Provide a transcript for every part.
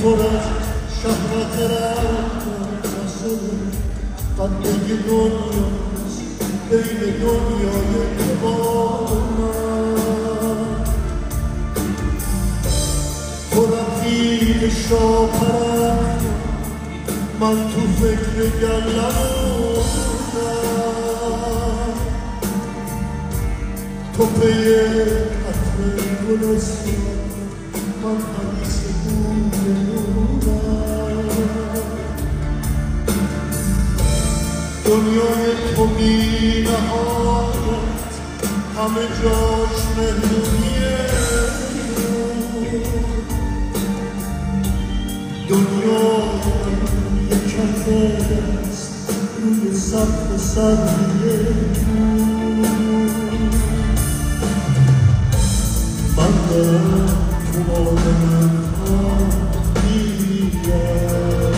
پر از شهوت رفتن نشده قدگی دنیاست بین دنیای تو من تو رفیق شاپرم من تو فکر گلم تو پی عطر گلستان من حدیث بوی نورم دنیای تو بی نهایت همه جاش مهمونیه دنیا یک کفه است روی سقف سبزیه من دارم تو آدم ها میگم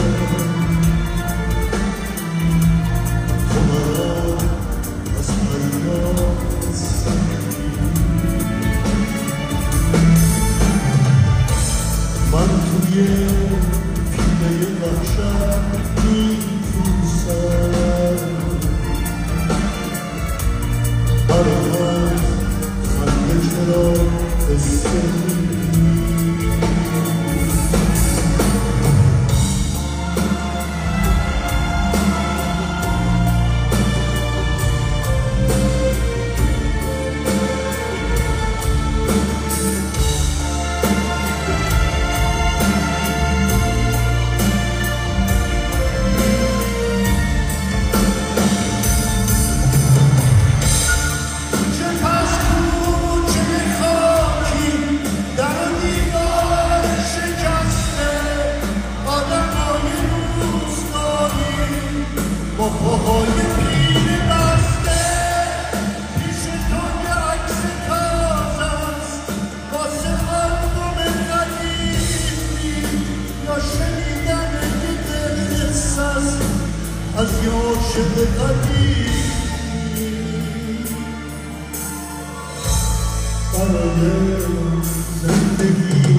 تو مرا از حیات سنگی من توی پیله وحشت میپوسم برای من خنده چرا استنی با پاهای پیل بسته پیش تو یه عکس تازه است واسه مردم قدیمی یا شنیدن یه قصه است از یه عاشق قدیمی برای زندگی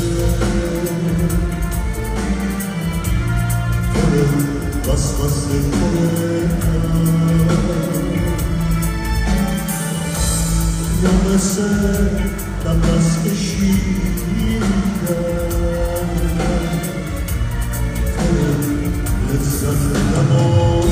وسوسه یا مثل نفس کشیدن لذت نمایم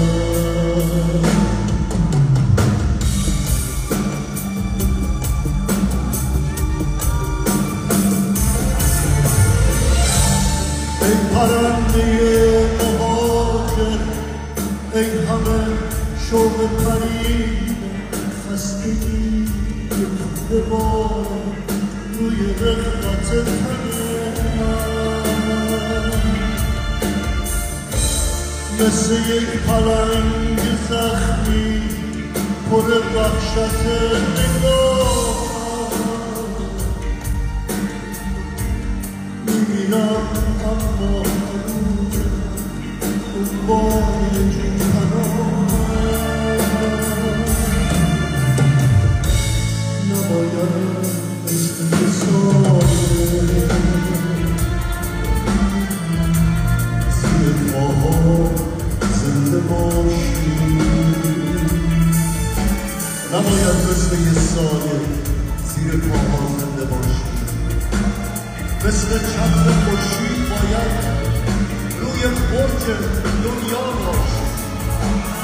ای پرنده ای همه شوق پرید خستگی به بار روی رغبت تن من مثل یک پلنگ زخمی پر وحشت نگاه میمیرم اما دنبال نباید مثل ساله زیر پاها زنده باشی نباید مثل یه ساله زیر پاها زنده باشی مثل چتر خورشید باید روی برج دنیا باشی